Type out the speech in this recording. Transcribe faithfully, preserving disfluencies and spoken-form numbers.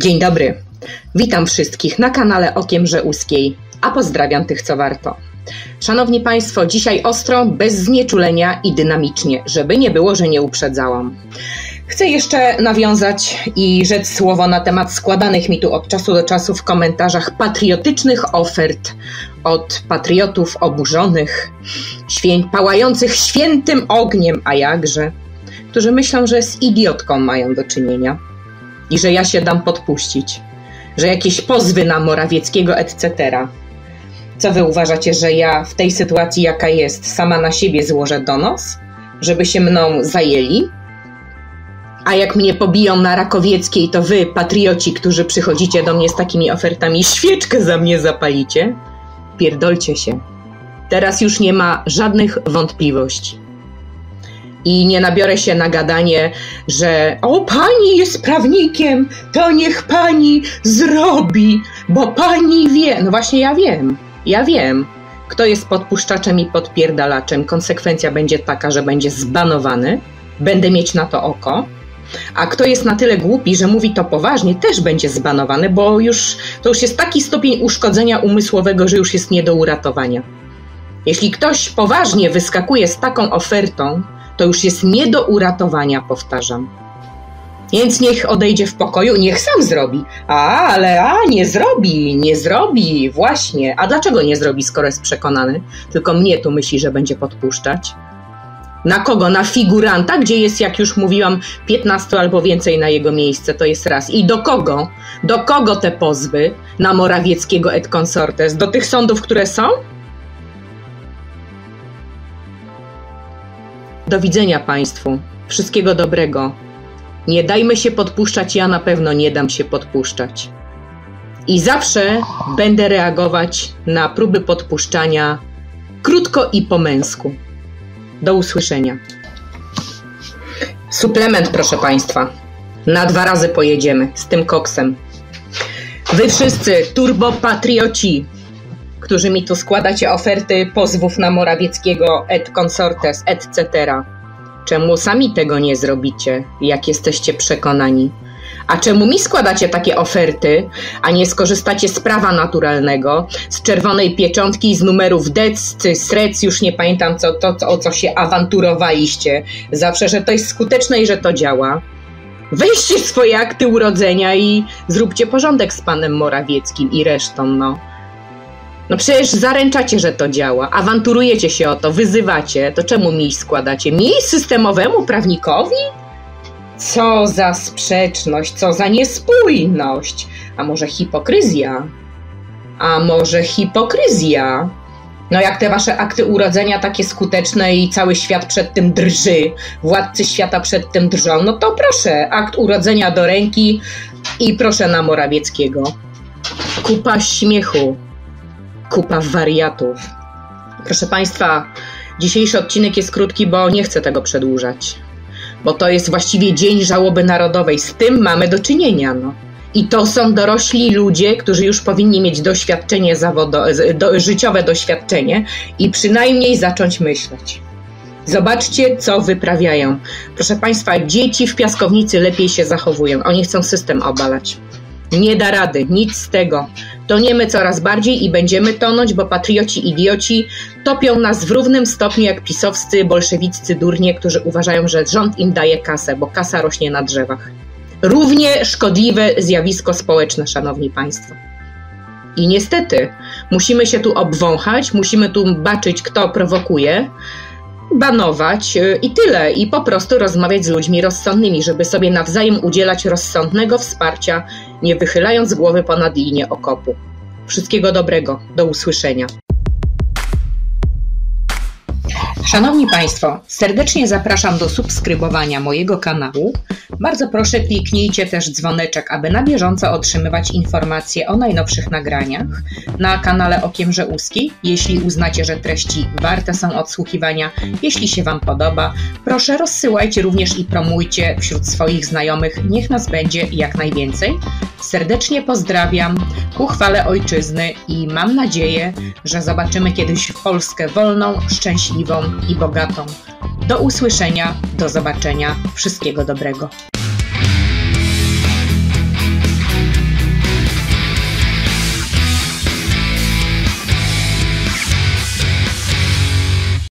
Dzień dobry, witam wszystkich na kanale Okiem Rzeuskiej, a pozdrawiam tych, co warto. Szanowni Państwo, dzisiaj ostro, bez znieczulenia i dynamicznie, żeby nie było, że nie uprzedzałam. Chcę jeszcze nawiązać i rzec słowo na temat składanych mi tu od czasu do czasu w komentarzach patriotycznych ofert od patriotów oburzonych, świę- pałających świętym ogniem, a jakże, którzy myślą, że z idiotką mają do czynienia i że ja się dam podpuścić, że jakieś pozwy na Morawieckiego et cetera. Co wy uważacie, że ja w tej sytuacji, jaka jest, sama na siebie złożę donos, żeby się mną zajęli? A jak mnie pobiją na Rakowieckiej, to wy, patrioci, którzy przychodzicie do mnie z takimi ofertami, świeczkę za mnie zapalicie? Pierdolcie się. Teraz już nie ma żadnych wątpliwości. I nie nabiorę się na gadanie, że o, pani jest prawnikiem, to niech pani zrobi, bo pani wie. No właśnie ja wiem, ja wiem, kto jest podpuszczaczem i podpierdalaczem. Konsekwencja będzie taka, że będzie zbanowany, będę mieć na to oko. A kto jest na tyle głupi, że mówi to poważnie, też będzie zbanowany, bo już to już jest taki stopień uszkodzenia umysłowego, że już jest nie do uratowania. Jeśli ktoś poważnie wyskakuje z taką ofertą, to już jest nie do uratowania, powtarzam. Więc niech odejdzie w pokoju, niech sam zrobi. A, ale a, nie zrobi, nie zrobi, właśnie. A dlaczego nie zrobi, skoro jest przekonany? Tylko mnie tu myśli, że będzie podpuszczać. Na kogo? Na figuranta, gdzie jest, jak już mówiłam, piętnastu albo więcej na jego miejsce, to jest raz. I do kogo? Do kogo te pozwy na Morawieckiego et consortes? Do tych sądów, które są? Do widzenia Państwu. Wszystkiego dobrego. Nie dajmy się podpuszczać, ja na pewno nie dam się podpuszczać. I zawsze będę reagować na próby podpuszczania krótko i po męsku. Do usłyszenia. Suplement, proszę Państwa. Na dwa razy pojedziemy z tym koksem. Wy wszyscy turbopatrioci, którzy mi tu składacie oferty pozwów na Morawieckiego et consortes et cetera. Czemu sami tego nie zrobicie, jak jesteście przekonani? A czemu mi składacie takie oferty, a nie skorzystacie z prawa naturalnego, z czerwonej pieczątki, z numerów D E C, srec, już nie pamiętam co, to, o co się awanturowaliście. Zawsze, że to jest skuteczne i że to działa. Weźcie swoje akty urodzenia i zróbcie porządek z panem Morawieckim i resztą, no. No przecież zaręczacie, że to działa, awanturujecie się o to, wyzywacie, to czemu mi składacie? Mi, systemowemu prawnikowi? Co za sprzeczność, co za niespójność, a może hipokryzja? A może hipokryzja? No jak te wasze akty urodzenia takie skuteczne i cały świat przed tym drży, władcy świata przed tym drżą, no to proszę, akt urodzenia do ręki i proszę na Morawieckiego. Kupa śmiechu. Kupa wariatów. Proszę Państwa, dzisiejszy odcinek jest krótki, bo nie chcę tego przedłużać. Bo to jest właściwie dzień żałoby narodowej. Z tym mamy do czynienia. No. I to są dorośli ludzie, którzy już powinni mieć doświadczenie zawodowe, do, życiowe doświadczenie i przynajmniej zacząć myśleć. Zobaczcie, co wyprawiają. Proszę Państwa, dzieci w piaskownicy lepiej się zachowują. Oni chcą system obalać. Nie da rady, nic z tego. Toniemy coraz bardziej i będziemy tonąć, bo patrioci idioci topią nas w równym stopniu jak pisowscy, bolszewiccy durnie, którzy uważają, że rząd im daje kasę, bo kasa rośnie na drzewach. Równie szkodliwe zjawisko społeczne, szanowni państwo. I niestety musimy się tu obwąchać, musimy tu baczyć, kto prowokuje, banować i tyle. I po prostu rozmawiać z ludźmi rozsądnymi, żeby sobie nawzajem udzielać rozsądnego wsparcia, nie wychylając głowy ponad linię okopu. Wszystkiego dobrego. Do usłyszenia. Szanowni Państwo, serdecznie zapraszam do subskrybowania mojego kanału. Bardzo proszę, kliknijcie też dzwoneczek, aby na bieżąco otrzymywać informacje o najnowszych nagraniach na kanale Okiem Rzeuskiej. Jeśli uznacie, że treści warte są odsłuchiwania, jeśli się Wam podoba, proszę rozsyłajcie również i promujcie wśród swoich znajomych. Niech nas będzie jak najwięcej. Serdecznie pozdrawiam, ku chwale ojczyzny i mam nadzieję, że zobaczymy kiedyś Polskę wolną, szczęśliwą i bogatą. Do usłyszenia, do zobaczenia, wszystkiego dobrego.